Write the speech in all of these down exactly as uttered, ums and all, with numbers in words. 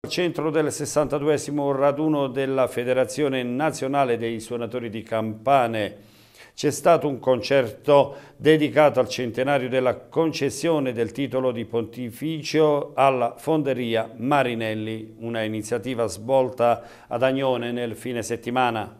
Al centro del sessantaduesimo raduno della Federazione Nazionale dei Suonatori di Campane c'è stato un concerto dedicato al centenario della concessione del titolo di pontificio alla Fonderia Marinelli, una iniziativa svolta ad Agnone nel fine settimana.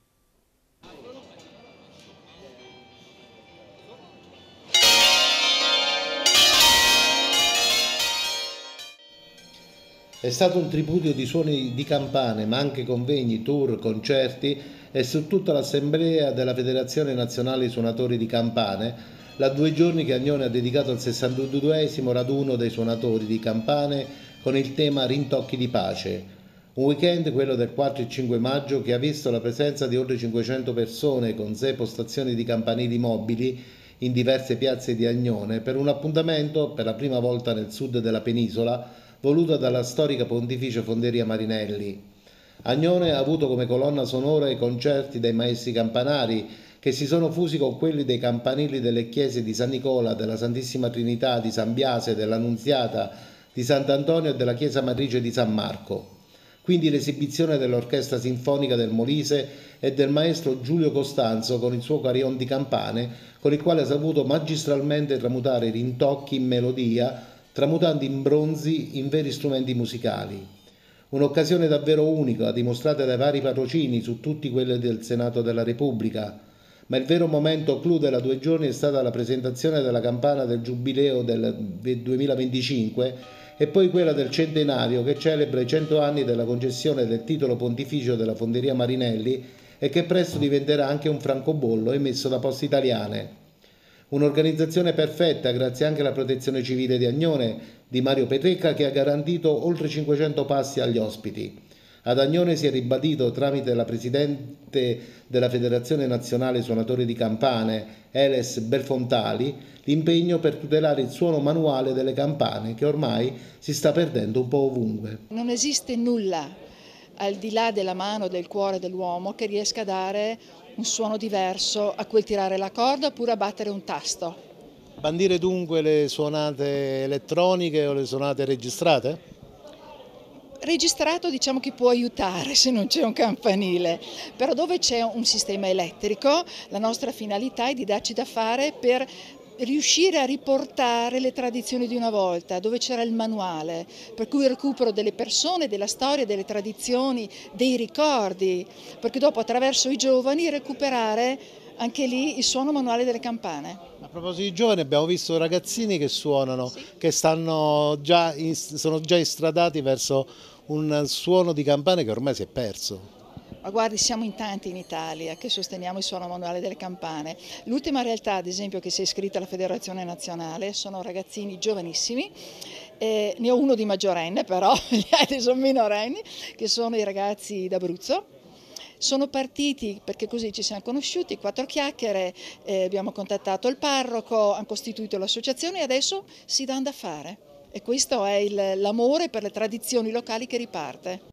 È stato un tripudio di suoni di campane, ma anche convegni, tour, concerti e su tutta l'assemblea della Federazione Nazionale Suonatori di Campane, la due giorni che Agnone ha dedicato al sessantaduesimo raduno dei suonatori di campane con il tema Rintocchi di pace. Un weekend, quello del quattro e cinque maggio, che ha visto la presenza di oltre cinquecento persone con sei postazioni di campanili mobili in diverse piazze di Agnone per un appuntamento, per la prima volta nel sud della penisola, voluta dalla storica Pontificia Fonderia Marinelli. Agnone ha avuto come colonna sonora i concerti dei maestri campanari che si sono fusi con quelli dei campanili delle chiese di San Nicola, della Santissima Trinità, di San Biase, dell'Annunziata, di Sant'Antonio e della chiesa matrice di San Marco. Quindi l'esibizione dell'Orchestra Sinfonica del Molise e del maestro Giulio Costanzo con il suo carillon di campane, con il quale ha saputo magistralmente tramutare i rintocchi in melodia, tramutando in bronzi in veri strumenti musicali. Un'occasione davvero unica, dimostrata dai vari patrocini su tutti quelli del Senato della Repubblica, ma il vero momento clou della due giorni è stata la presentazione della campana del Giubileo del duemilaventicinque e poi quella del centenario che celebra i cento anni della concessione del titolo pontificio della Fonderia Marinelli e che presto diventerà anche un francobollo emesso da Poste Italiane. Un'organizzazione perfetta grazie anche alla protezione civile di Agnone di Mario Petrecca che ha garantito oltre cinquecento passi agli ospiti. Ad Agnone si è ribadito tramite la Presidente della Federazione Nazionale Suonatori di Campane, Eles Belfontali, l'impegno per tutelare il suono manuale delle campane che ormai si sta perdendo un po' ovunque. Non esiste nulla al di là della mano, del cuore dell'uomo che riesca a dare un suono diverso a quel tirare la corda oppure a battere un tasto. Bandire dunque le suonate elettroniche o le suonate registrate? Registrato diciamo che può aiutare se non c'è un campanile, però dove c'è un sistema elettrico la nostra finalità è di darci da fare per riuscire a riportare le tradizioni di una volta, dove c'era il manuale, per cui il recupero delle persone, della storia, delle tradizioni, dei ricordi, perché dopo attraverso i giovani recuperare anche lì il suono manuale delle campane. A proposito di giovani abbiamo visto ragazzini che suonano, sì, che stanno già in, sono già istradati verso un suono di campane che ormai si è perso. Ma guardi, siamo in tanti in Italia che sosteniamo il suono manuale delle campane. L'ultima realtà, ad esempio, che si è iscritta alla Federazione Nazionale sono ragazzini giovanissimi, eh, ne ho uno di maggiorenne però, gli altri sono minorenni, che sono i ragazzi d'Abruzzo. Sono partiti perché così ci siamo conosciuti, quattro chiacchiere, eh, abbiamo contattato il parroco, hanno costituito l'associazione e adesso si danno da fare. E questo è l'amore per le tradizioni locali che riparte.